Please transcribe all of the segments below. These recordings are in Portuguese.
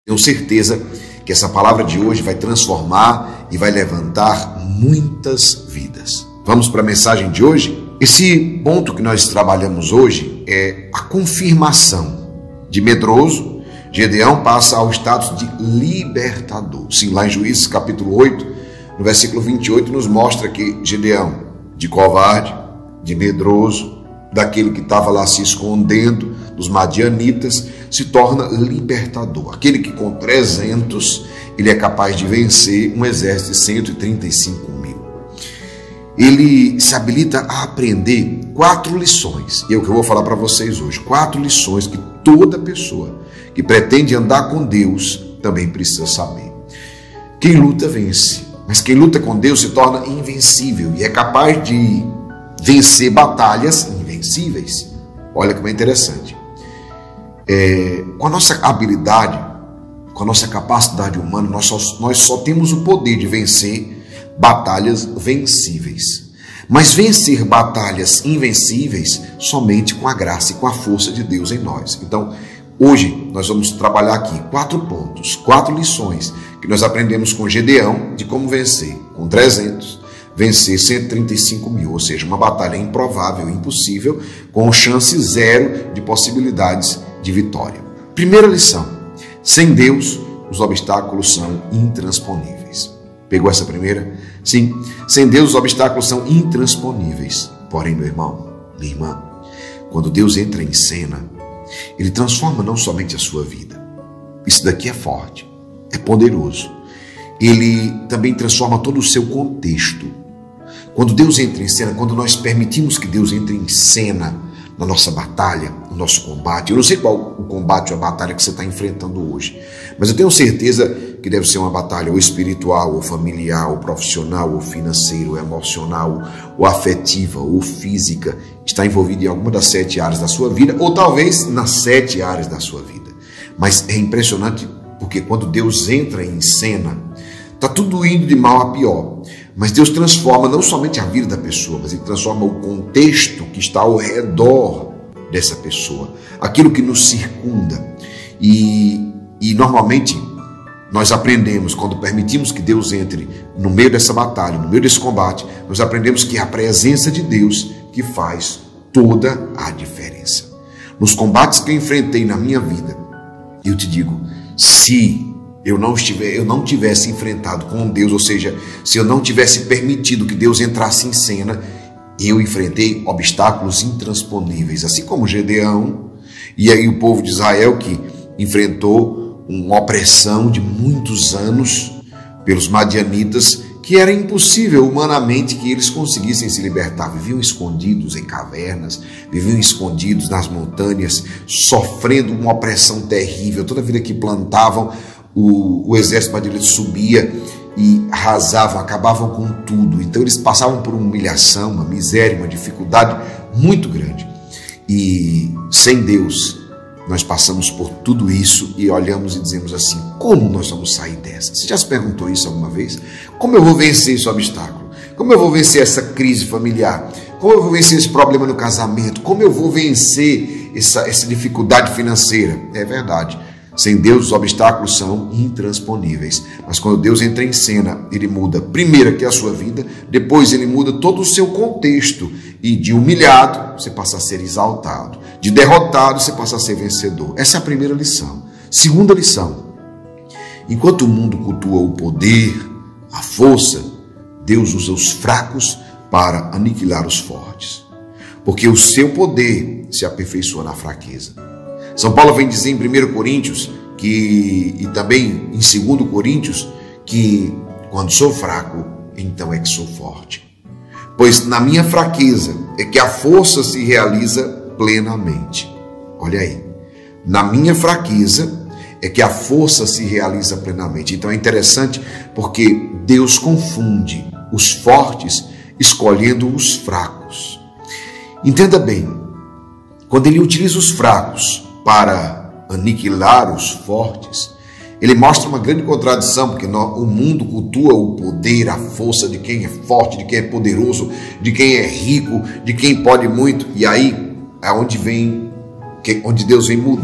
Tenho certeza que essa palavra de hoje vai transformar e vai levantar muitas vidas. Vamos para a mensagem de hoje? Esse ponto que nós trabalhamos hoje é a confirmação. De medroso, Gedeão passa ao status de libertador. Sim, lá em Juízes capítulo 8, no versículo 28, nos mostra que Gedeão, de covarde, de medroso, daquele que estava lá se escondendo dos madianitas, se torna libertador. Aquele que com 300 ele é capaz de vencer um exército de 135 mil. Ele se habilita a aprender 4 lições, e é o que eu vou falar para vocês hoje. 4 lições que toda pessoa que pretende andar com Deus também precisa saber. Quem luta vence, mas quem luta com Deus se torna invencível e é capaz de vencer batalhas invencíveis. Olha como é interessante. Com a nossa habilidade, com a nossa capacidade humana, nós só temos o poder de vencer batalhas vencíveis. Mas vencer batalhas invencíveis somente com a graça e com a força de Deus em nós. Então, hoje nós vamos trabalhar aqui 4 pontos, 4 lições que nós aprendemos com Gedeão de como vencer com 300, vencer 135 mil, ou seja, uma batalha improvável, impossível, com chance zero de possibilidades de vitória. Primeira lição: sem Deus, os obstáculos são intransponíveis. Pegou essa primeira? Sim, sem Deus os obstáculos são intransponíveis. Porém, meu irmão, minha irmã, quando Deus entra em cena, Ele transforma não somente a sua vida. Isso daqui é forte, é poderoso. Ele também transforma todo o seu contexto. Quando Deus entra em cena, quando nós permitimos que Deus entre em cena na nossa batalha, no nosso combate, eu não sei qual o combate ou a batalha que você está enfrentando hoje, mas eu tenho certeza que deve ser uma batalha ou espiritual, ou familiar, ou profissional, ou financeira, ou emocional, ou afetiva, ou física, está envolvida em alguma das 7 áreas da sua vida, ou talvez nas 7 áreas da sua vida. Mas é impressionante porque quando Deus entra em cena, está tudo indo de mal a pior. Mas Deus transforma não somente a vida da pessoa, mas Ele transforma o contexto que está ao redor dessa pessoa, aquilo que nos circunda. E normalmente nós aprendemos, quando permitimos que Deus entre no meio dessa batalha, no meio desse combate, nós aprendemos que é a presença de Deus que faz toda a diferença. Nos combates que eu enfrentei na minha vida, eu te digo, se eu não tivesse enfrentado com Deus, ou seja, se eu não tivesse permitido que Deus entrasse em cena, eu enfrentei obstáculos intransponíveis, assim como Gedeão e aí o povo de Israel, que enfrentou uma opressão de muitos anos pelos madianitas, que era impossível humanamente que eles conseguissem se libertar. Viviam escondidos em cavernas, viviam escondidos nas montanhas, sofrendo uma opressão terrível. Toda vida que plantavam, o exército madianita subia e arrasavam, acabavam com tudo. Então eles passavam por uma humilhação, uma miséria, uma dificuldade muito grande. E sem Deus, nós passamos por tudo isso e olhamos e dizemos assim: como nós vamos sair dessa? Você já se perguntou isso alguma vez? Como eu vou vencer esse obstáculo? Como eu vou vencer essa crise familiar? Como eu vou vencer esse problema no casamento? Como eu vou vencer essa dificuldade financeira? É verdade. Sem Deus, os obstáculos são intransponíveis. Mas quando Deus entra em cena, Ele muda primeiro aqui a sua vida, depois Ele muda todo o seu contexto. E de humilhado, você passa a ser exaltado. De derrotado, você passa a ser vencedor. Essa é a primeira lição. Segunda lição: enquanto o mundo cultua o poder, a força, Deus usa os fracos para aniquilar os fortes. Porque o seu poder se aperfeiçoa na fraqueza. São Paulo vem dizer em 1 Coríntios e também em 2 Coríntios que quando sou fraco, então é que sou forte. Pois na minha fraqueza é que a força se realiza plenamente. Olha aí, na minha fraqueza é que a força se realiza plenamente. Então é interessante porque Deus confunde os fortes escolhendo os fracos. Entenda bem, quando Ele utiliza os fracos para aniquilar os fortes, Ele mostra uma grande contradição, porque o mundo cultua o poder, a força de quem é forte, de quem é poderoso, de quem é rico, de quem pode muito. E aí é onde Deus vem mudar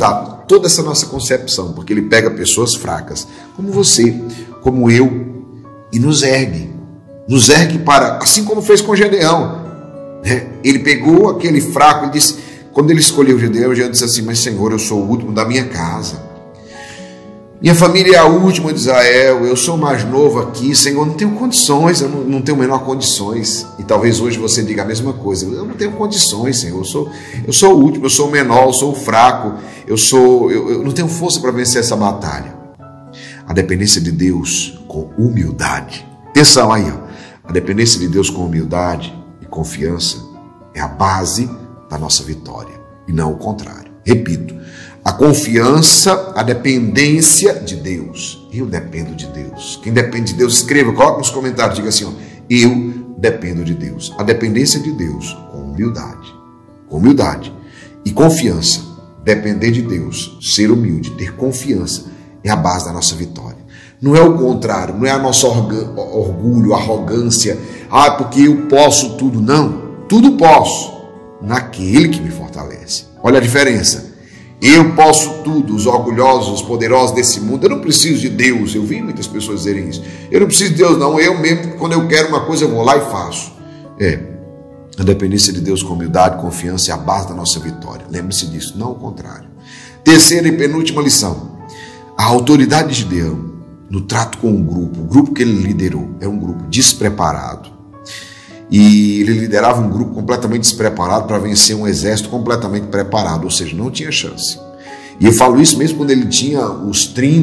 toda essa nossa concepção, porque ele pega pessoas fracas, como você, como eu, e nos ergue para, assim como fez com Gedeão, né? Ele pegou aquele fraco e disse, quando ele escolheu Gedeão, Gedeão disse assim, mas Senhor, eu sou o último da minha casa, minha família é a última de Israel, eu sou o mais novo aqui, Senhor, não tenho condições, eu não tenho menor condições. E talvez hoje você diga a mesma coisa, eu não tenho condições, Senhor, eu sou o último, eu sou o menor, eu sou o fraco, eu não tenho força para vencer essa batalha. A dependência de Deus com humildade, atenção aí, ó. A dependência de Deus com humildade e confiança é a base da nossa vitória, e não o contrário. Repito, a confiança, a dependência de Deus. Eu dependo de Deus. Quem depende de Deus, escreva, coloque nos comentários, diga assim, ó, eu dependo de Deus. A dependência de Deus com humildade e confiança. Depender de Deus, ser humilde, ter confiança é a base da nossa vitória. Não é o contrário, não é a nossa orgulho, arrogância, porque eu posso tudo. Não, tudo posso naquele que me fortalece. Olha a diferença. Eu posso tudo, os orgulhosos, os poderosos desse mundo, eu não preciso de Deus. Eu vi muitas pessoas dizerem isso. Eu não preciso de Deus, não. Eu mesmo, quando eu quero uma coisa, eu vou lá e faço. A dependência de Deus com humildade, confiança é a base da nossa vitória. Lembre-se disso, não o contrário. Terceira e penúltima lição. A autoridade de Gideão no trato com o grupo que ele liderou, era um grupo despreparado. E ele liderava um grupo completamente despreparado para vencer um exército completamente preparado, ou seja, não tinha chance. E eu falo isso mesmo quando ele tinha os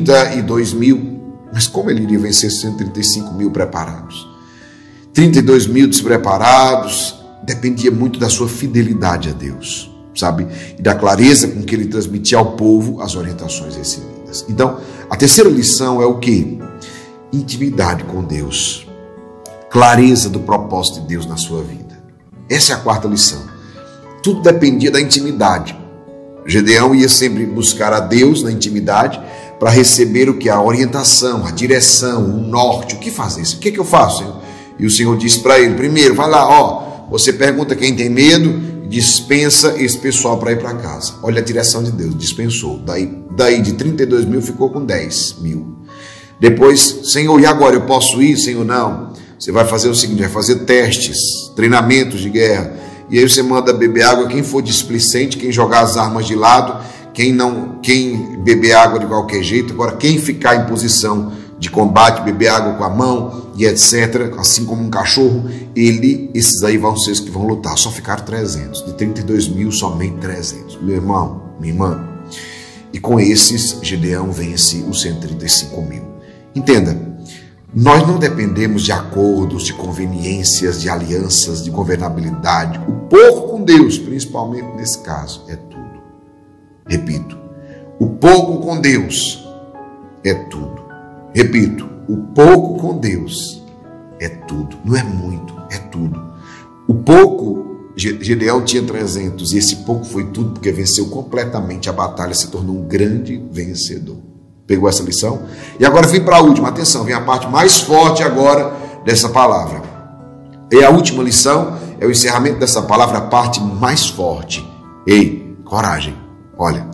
32 mil, mas como ele iria vencer 135 mil preparados? 32 mil despreparados, dependia muito da sua fidelidade a Deus, sabe? E da clareza com que ele transmitia ao povo as orientações recebidas. Então, a terceira lição é o quê? Intimidade com Deus. Clareza do propósito de Deus na sua vida. Essa é a quarta lição. Tudo dependia da intimidade. Gedeão ia sempre buscar a Deus na intimidade para receber o que? A orientação, a direção, o norte. O que fazer? O que eu faço, Senhor? E o Senhor disse para ele, primeiro, vai lá, você pergunta quem tem medo, dispensa esse pessoal para ir para casa. Olha a direção de Deus, dispensou. Daí de 32 mil ficou com 10 mil. Depois, Senhor, e agora eu posso ir? Senhor, não. Você vai fazer o seguinte, vai fazer testes, treinamentos de guerra. E aí você manda beber água, quem for displicente, quem jogar as armas de lado, quem beber água de qualquer jeito. Agora, quem ficar em posição de combate, beber água com a mão e etc., assim como um cachorro, esses aí vão ser os que vão lutar. Só ficaram 300, de 32 mil, somente 300. Meu irmão, minha irmã. E com esses, Gedeão vence os 135 mil. Entenda, nós não dependemos de acordos, de conveniências, de alianças, de governabilidade. O pouco com Deus, principalmente nesse caso, é tudo. Repito, o pouco com Deus é tudo. Repito, o pouco com Deus é tudo. Não é muito, é tudo. O pouco, Gedeão tinha 300 e esse pouco foi tudo porque venceu completamente a batalha, se tornou um grande vencedor. Pegou essa lição? E agora vem para a última, atenção, vem a parte mais forte agora dessa palavra. E a última lição é o encerramento dessa palavra, a parte mais forte. Ei, coragem, olha,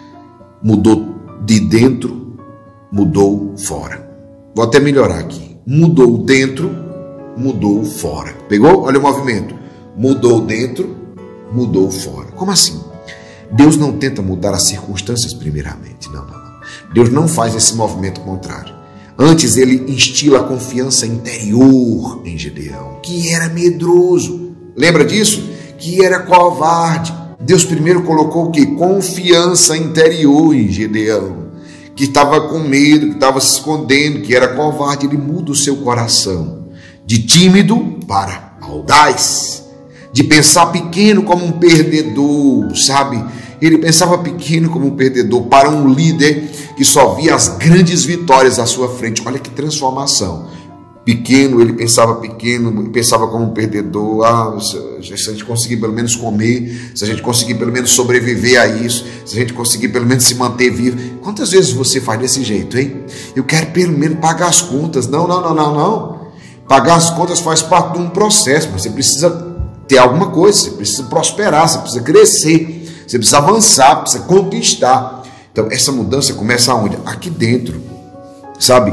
mudou de dentro, mudou fora. Vou até melhorar aqui. Mudou dentro, mudou fora. Pegou? Olha o movimento. Mudou dentro, mudou fora. Como assim? Deus não tenta mudar as circunstâncias primeiramente, não. Deus não faz esse movimento contrário. Antes ele instila a confiança interior em Gedeão, que era medroso. Lembra disso? Que era covarde. Deus primeiro colocou o quê? Confiança interior em Gedeão, que estava com medo, que estava se escondendo, que era covarde. Ele muda o seu coração de tímido para audaz, de pensar pequeno como um perdedor, sabe? Ele pensava pequeno como um perdedor para um líder que só via as grandes vitórias à sua frente. Olha que transformação. Pequeno, ele pensava pequeno, pensava como um perdedor. Se a gente conseguir pelo menos comer, se a gente conseguir pelo menos sobreviver a isso, se a gente conseguir pelo menos se manter vivo. Quantas vezes você faz desse jeito, hein? Eu quero pelo menos pagar as contas. Não. Pagar as contas faz parte de um processo, mas você precisa ter alguma coisa, você precisa prosperar, você precisa crescer. Você precisa avançar, precisa conquistar. Então essa mudança começa aonde? Aqui dentro, sabe?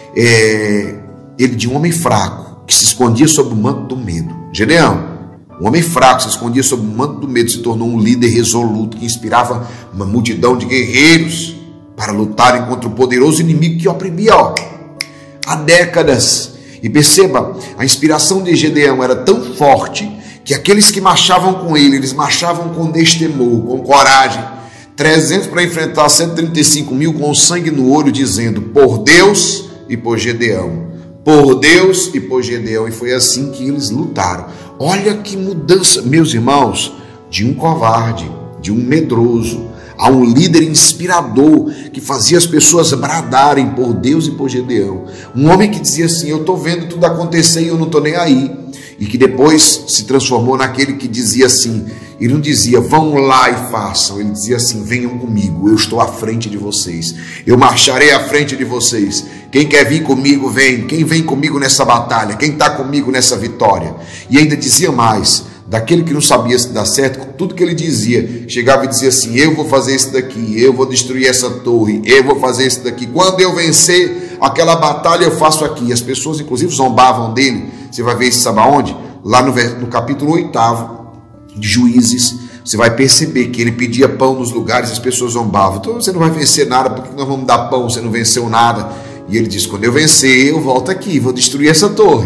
Ele de um homem fraco, que se escondia sob o manto do medo. Gedeão, um homem fraco, se escondia sob o manto do medo, se tornou um líder resoluto que inspirava uma multidão de guerreiros para lutarem contra o poderoso inimigo que oprimia há décadas. E perceba, a inspiração de Gedeão era tão forte que aqueles que marchavam com ele, eles marchavam com destemor, com coragem. 300 para enfrentar 135 mil com sangue no olho, dizendo: por Deus e por Gedeão. Por Deus e por Gedeão. E foi assim que eles lutaram. Olha que mudança, meus irmãos, de um covarde, de um medroso, a um líder inspirador que fazia as pessoas bradarem por Deus e por Gedeão. Um homem que dizia assim: eu estou vendo tudo acontecer e eu não estou nem aí. E que depois se transformou naquele que dizia assim, ele não dizia vão lá e façam, ele dizia assim: venham comigo, eu estou à frente de vocês, eu marcharei à frente de vocês, quem quer vir comigo vem, quem vem comigo nessa batalha, quem está comigo nessa vitória. E ainda dizia mais, daquele que não sabia se dar certo, com tudo que ele dizia, chegava e dizia assim: eu vou fazer isso daqui, eu vou destruir essa torre, eu vou fazer isso daqui, quando eu vencer aquela batalha eu faço aqui. E as pessoas inclusive zombavam dele. Você vai ver isso, sabe aonde? Lá no capítulo 8º de Juízes, você vai perceber que ele pedia pão nos lugares e as pessoas zombavam. Então você não vai vencer nada, porque nós vamos dar pão, você não venceu nada. E ele diz: quando eu vencer, eu volto aqui, vou destruir essa torre.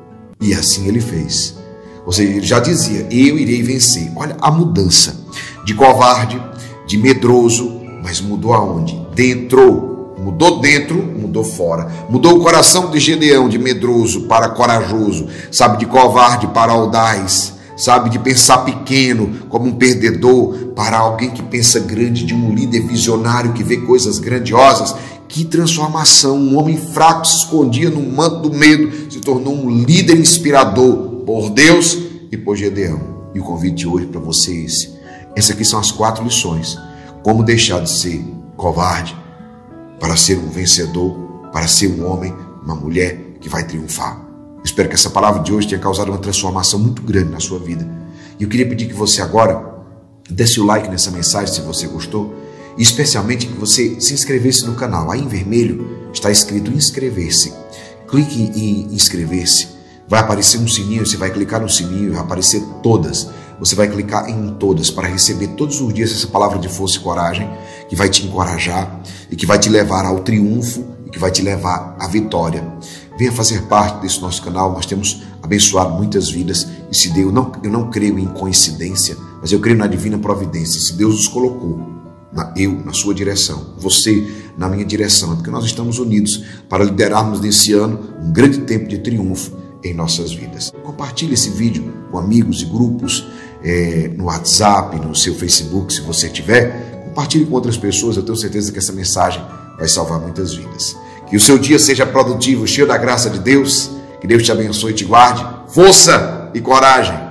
E assim ele fez. Ou seja, ele já dizia: eu irei vencer. Olha a mudança de covarde, de medroso, mas mudou aonde? Dentro. Mudou dentro, mudou fora. Mudou o coração de Gedeão, de medroso para corajoso, sabe, de covarde para audaz, sabe, de pensar pequeno como um perdedor para alguém que pensa grande, de um líder visionário que vê coisas grandiosas. Que transformação! Um homem fraco se escondia no manto do medo, se tornou um líder inspirador por Deus e por Gedeão. E o convite hoje para você é esse. Essas aqui são as 4 lições. Como deixar de ser covarde para ser um vencedor, para ser um homem, uma mulher que vai triunfar. Espero que essa palavra de hoje tenha causado uma transformação muito grande na sua vida. E eu queria pedir que você agora desse o like nessa mensagem se você gostou, e especialmente que você se inscrevesse no canal. Aí em vermelho está escrito inscrever-se. Clique em inscrever-se. Vai aparecer um sininho, você vai clicar no sininho e vai aparecer todas. Você vai clicar em todas para receber todos os dias essa palavra de força e coragem que vai te encorajar e que vai te levar ao triunfo e que vai te levar à vitória. Venha fazer parte desse nosso canal. Nós temos abençoado muitas vidas e se Deus, eu não creio em coincidência, mas eu creio na divina providência. Se Deus nos colocou, na sua direção, você na minha direção, é porque nós estamos unidos para liderarmos nesse ano um grande tempo de triunfo em nossas vidas. Compartilhe esse vídeo com amigos e grupos, no WhatsApp, no seu Facebook, se você tiver. Compartilhe com outras pessoas, eu tenho certeza que essa mensagem vai salvar muitas vidas. Que o seu dia seja produtivo, cheio da graça de Deus, que Deus te abençoe e te guarde. Força e coragem!